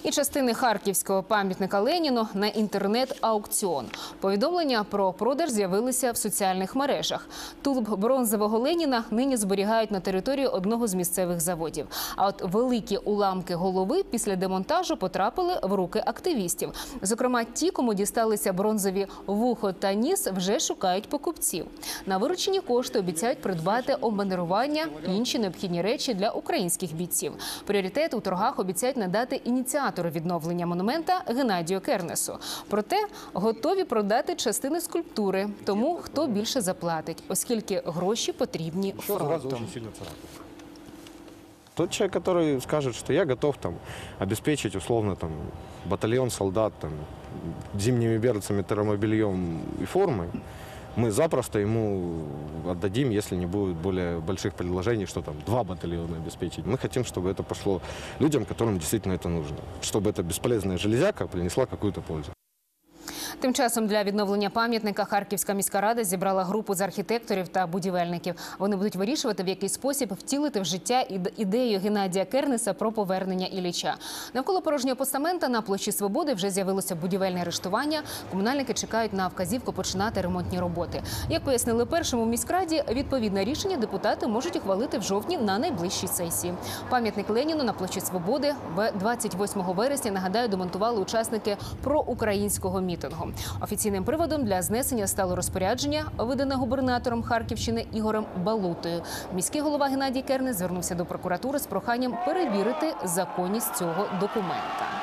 І частини харківського пам'ятника Леніну на інтернет-аукціон. Повідомлення про продаж з'явилися в соціальних мережах. Тулуб бронзового Леніна нині зберігають на території одного з місцевих заводів. А от великі уламки голови після демонтажу потрапили в руки активістів. Зокрема, ті, кому дісталися бронзові вухо та ніс, вже шукають покупців. На виручені кошти обіцяють придбати обмундирування і інші необхідні речі для українських бійців. Пріоритет у торгах обіцяють надати ініціатору відновлення монумента Геннадію Кернесу. Проте готові продати частини скульптури тому, хто більше заплатить, оскільки гроші потрібні фронту. Тот человек, который скажет, что я готов обеспечить условно батальон солдат зимними берцами, термобельем и формой, мы запросто ему отдадим, если не будет более больших предложений, что 2 батальона обеспечить. Мы хотим, чтобы это пошло людям, которым действительно это нужно. Чтобы эта бесполезная железяка принесла какую-то пользу. Тим часом для відновлення пам'ятника Харківська міська рада зібрала групу з архітекторів та будівельників. Вони будуть вирішувати, в який спосіб втілити в життя ідею Геннадія Кернеса про повернення Ілліча. Навколо порожнього постамента на площі Свободи вже з'явилося будівельне арештування. Комунальники чекають на вказівку починати ремонтні роботи. Як пояснили першому в міськраді, відповідне рішення депутати можуть ухвалити в жовтні на найближчій сесії. Пам'ятник Леніну на площі Свободи 28 вересня, нагадаю, демонтували учасники проукраїнського мітингу. Офіційним приводом для знесення стало розпорядження, видане губернатором Харківщини Ігорем Балутою. Міський голова Геннадій Кернес звернувся до прокуратури з проханням перевірити законність цього документа.